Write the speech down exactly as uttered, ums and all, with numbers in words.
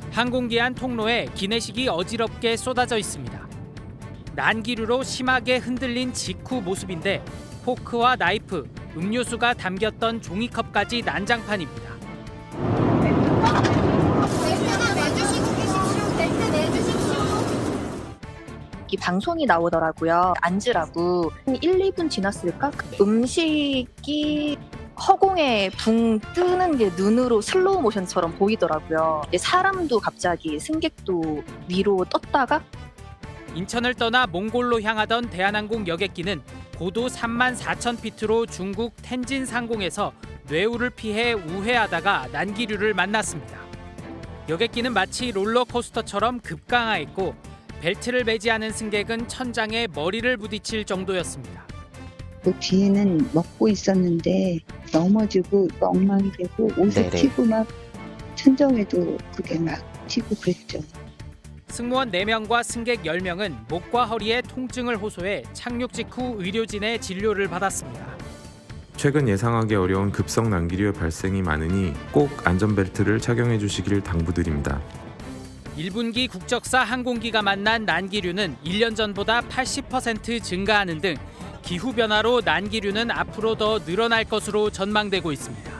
항공기 안 통로에 기내식이 어지럽게 쏟아져 있습니다. 난기류로 심하게 흔들린 직후 모습인데 포크와 나이프, 음료수가 담겼던 종이컵까지 난장판입니다. 이 방송이 나오더라고요. 앉으라고. 일, 이 분 지났을까? 음식이 허공에 붕 뜨는 게 눈으로 슬로우 모션처럼 보이더라고요. 사람도 갑자기 승객도 위로 떴다가 인천을 떠나 몽골로 향하던 대한항공 여객기는 고도 삼만 사천 피트로 중국 텐진 상공에서 뇌우를 피해 우회하다가 난기류를 만났습니다. 여객기는 마치 롤러코스터처럼 급강하했고 벨트를 매지 않은 승객은 천장에 머리를 부딪힐 정도였습니다. 그 뒤에는 먹고 있었는데 넘어지고 엉망이 되고 옷을 튀고 막 천정에도 그게 막 튀고 그랬죠. 승무원 네 명과 승객 열 명은 목과 허리에 통증을 호소해 착륙 직후 의료진의 진료를 받았습니다. 최근 예상하기 어려운 급성 난기류의 발생이 많으니 꼭 안전벨트를 착용해 주시길 당부드립니다. 일 분기 국적사 항공기가 만난 난기류는 일 년 전보다 팔십 퍼센트 증가하는 등 기후변화로 난기류는 앞으로 더 늘어날 것으로 전망되고 있습니다.